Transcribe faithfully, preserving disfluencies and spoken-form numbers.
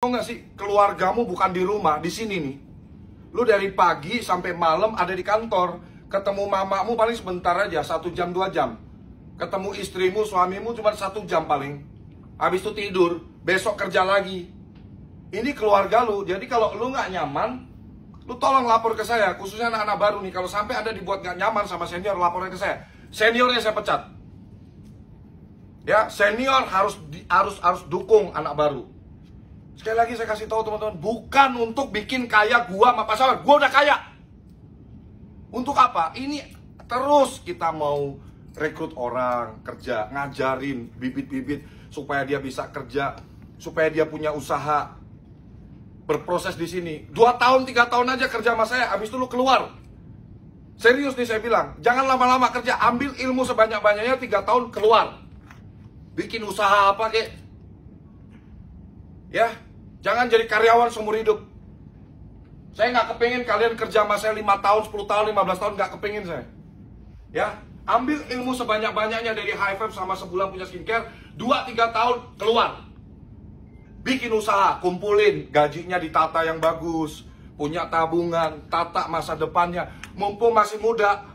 Tahu nggak sih, keluargamu bukan di rumah, di sini nih. Lu dari pagi sampai malam ada di kantor. Ketemu mamamu paling sebentar aja, satu jam, dua jam. Ketemu istrimu, suamimu cuma satu jam paling. Habis itu tidur, besok kerja lagi. Ini keluarga lu, jadi kalau lu nggak nyaman, lu tolong lapor ke saya. Khususnya anak-anak baru nih, kalau sampai ada dibuat nggak nyaman sama senior, lapornya ke saya. Seniornya saya pecat. Ya, senior harus di, harus harus dukung anak baru. Sekali lagi saya kasih tahu teman-teman, bukan untuk bikin kaya gua sama pasangan. Gua udah kaya. Untuk apa? Ini terus kita mau rekrut orang kerja, ngajarin bibit-bibit supaya dia bisa kerja, supaya dia punya usaha, berproses di sini. Dua tahun, tiga tahun aja kerja sama saya, habis itu lu keluar. Serius nih saya bilang, jangan lama-lama kerja, ambil ilmu sebanyak-banyaknya, tiga tahun keluar. Bikin usaha apa kek? Ya, jangan jadi karyawan seumur hidup. Saya nggak kepingin kalian kerja sama saya lima tahun, sepuluh tahun, lima belas tahun, nggak kepingin saya. Ya, ambil ilmu sebanyak-banyaknya dari High Five sama sebulan punya skincare, dua tiga tahun keluar. Bikin usaha, kumpulin, gajinya ditata yang bagus, punya tabungan, tata masa depannya. Mumpung masih muda,